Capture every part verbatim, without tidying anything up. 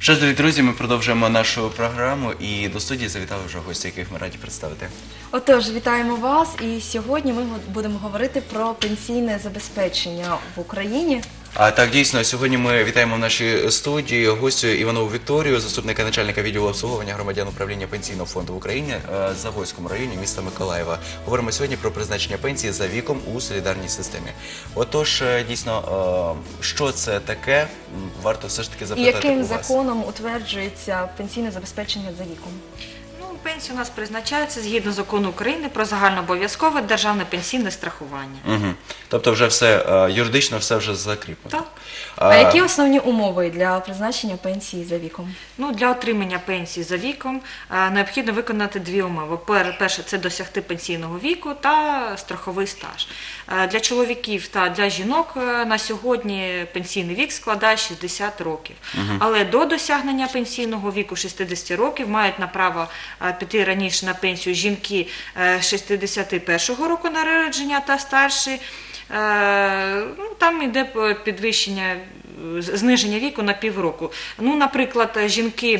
Що ж, дорогі друзі, ми продовжуємо нашу програму і до студії завітали вже гості, яких ми раді представити. Отож, вітаємо вас, і сьогодні ми будемо говорити про пенсійне забезпечення в Україні. А так, дійсно, сьогодні ми вітаємо в нашій студії гостю Іванову Вікторію, заступника начальника відділу обслуговування громадян управління Пенсійного фонду в Україні в Заводському районі міста Миколаєва. Говоримо сьогодні про призначення пенсії за віком у солідарній системі. Отож, дійсно, що це таке, варто все ж таки запитати у вас. І яким законом утверджується пенсійне забезпечення за віком? Пенсія у нас призначається згідно закону України про загальнообов'язкове державне пенсійне страхування. Угу. Тобто вже все, юридично все вже закріплено. Так. А, а які основні умови для призначення пенсії за віком? Ну, для отримання пенсії за віком а, необхідно виконати дві умови. Перше – це досягти пенсійного віку та страховий стаж. А, для чоловіків та для жінок а, на сьогодні пенсійний вік складає шістдесят років. Угу. Але до досягнення пенсійного віку шістдесят років мають на право а, піти раніше на пенсію жінки шістдесят першого року народження та старші. Ну, там йде підвищення, зниження віку на півроку. Ну, наприклад, жінки,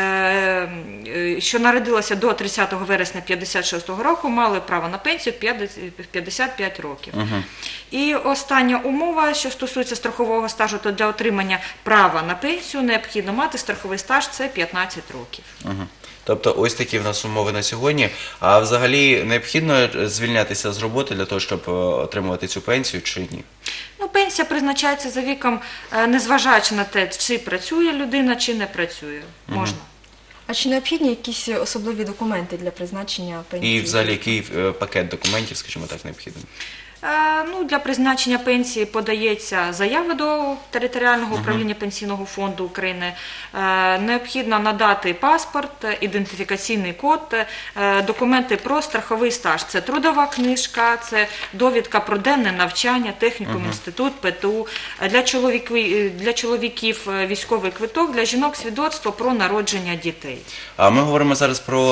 що народилися до тридцятого вересня п'ятдесят шостого року, мали право на пенсію в п'ятдесят п'ять років. Угу. І остання умова, що стосується страхового стажу, то для отримання права на пенсію необхідно мати страховий стаж – це п'ятнадцять років. Угу. Тобто ось такі в нас умови на сьогодні. А взагалі необхідно звільнятися з роботи для того, щоб отримувати цю пенсію чи ні? Ну, пенсія призначається за віком, незважаючи на те, чи працює людина, чи не працює. Можна. Угу. А чи необхідні якісь особливі документи для призначення пенсії? І взагалі який пакет документів, скажімо так, необхідний? Ну, для призначення пенсії подається заява до територіального управління Пенсійного фонду України. Необхідно надати паспорт, ідентифікаційний код, документи про страховий стаж. Це трудова книжка, це довідка про денне навчання, технікум, інститут, ПТУ. Для чоловіків, для чоловіків військовий квиток, для жінок свідоцтво про народження дітей. А ми говоримо зараз про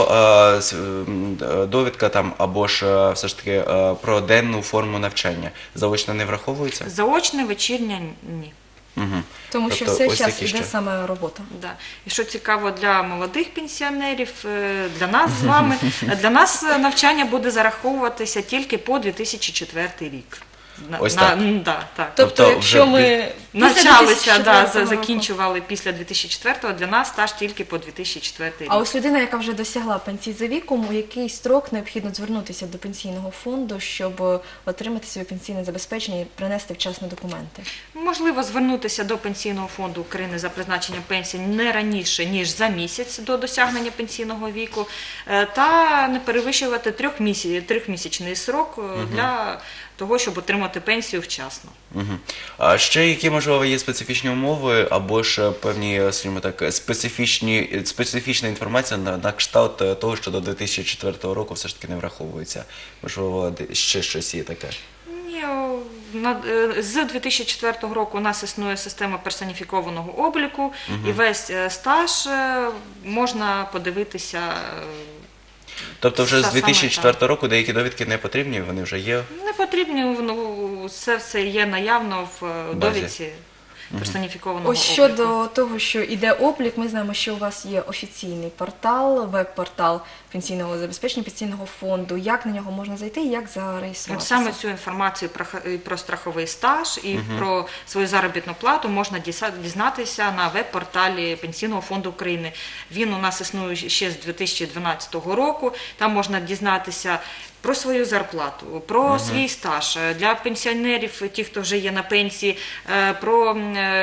довідка там або ж все ж таки про денну форму навчання. Заочне не враховується? Заочне, вечірнє – ні. Угу. Тому тобто, що все час іде ще саме робота. Да. І що цікаво для молодих пенсіонерів, для нас з вами, для нас навчання буде зараховуватися тільки по дві тисячі четвертий рік. Ось на, так? На, да, так. Тобто, тобто якщо ми навчалися, да, закінчували після дві тисячі четвертого, для нас стаж тільки по дві тисячі четвертий рік. А ось людина, яка вже досягла пенсії за віком, у який строк необхідно звернутися до пенсійного фонду, щоб отримати своє пенсійне забезпечення і принести вчасно документи? Можливо звернутися до Пенсійного фонду України за призначенням пенсії не раніше, ніж за місяць до досягнення пенсійного віку, та не перевищувати трьохмісячний срок для того, щоб отримати пенсію вчасно. Угу. А ще які, можливо, є специфічні умови або ж певні, скажімо так, специфічні, специфічна інформація на, на кшталт того, що до дві тисячі четвертого року все ж таки не враховується? Можливо, ще щось є таке? Ні, з дві тисячі четвертого року у нас існує система персоніфікованого обліку, угу. І весь стаж можна подивитися. Тобто вже з дві тисячі четвертого року деякі довідки не потрібні, вони вже є? Не потрібні, ну, це все є наявно в довідці персоніфікованого обліку. Ось щодо того, що йде облік, ми знаємо, що у вас є офіційний портал, веб-портал пенсійного забезпечення, пенсійного фонду. Як на нього можна зайти і як зареєструватися? Саме цю інформацію про, про страховий стаж і угу. про свою заробітну плату можна дізнатися на веб-порталі Пенсійного фонду України. Він у нас існує ще з дві тисячі дванадцятого року. Там можна дізнатися про свою зарплату, про угу. свій стаж. Для пенсіонерів, ті, хто вже є на пенсії, про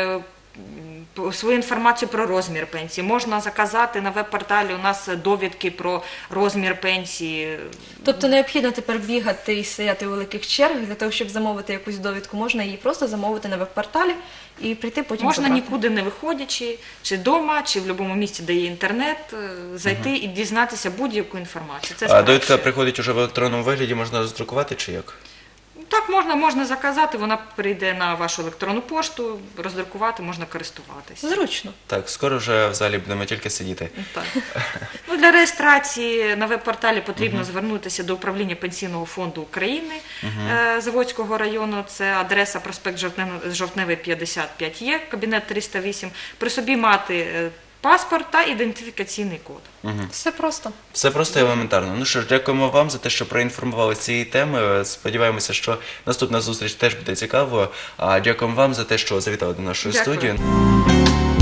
свою інформацію про розмір пенсії. Можна заказати на веб-порталі у нас довідки про розмір пенсії. Тобто необхідно тепер бігати і стояти у великих чергах для того, щоб замовити якусь довідку. Можна її просто замовити на веб-порталі і прийти потім Можна забрати. Нікуди не виходячи, чи вдома, чи в будь-якому місці, де є інтернет, зайти угу. і дізнатися будь-яку інформацію. Це а довідка приходить уже в електронному вигляді, можна роздрукувати чи як? Так, можна, можна заказати, вона прийде на вашу електронну пошту, роздрукувати, можна користуватися. Зручно. Так, скоро вже в залі будемо тільки сидіти. Так. Ну, для реєстрації на веб-порталі потрібно uh-huh. звернутися до управління Пенсійного фонду України uh-huh. Заводського району. Це адреса проспект Жовтневий, п'ятдесят п'ять Є, кабінет триста вісім. При собі мати паспорт та ідентифікаційний код. Все просто. Все просто і елементарно. Ну що ж, дякуємо вам за те, що проінформували з цієї теми. Сподіваємося, що наступна зустріч теж буде цікавою. А дякуємо вам за те, що завітали до нашої Дякую. студії.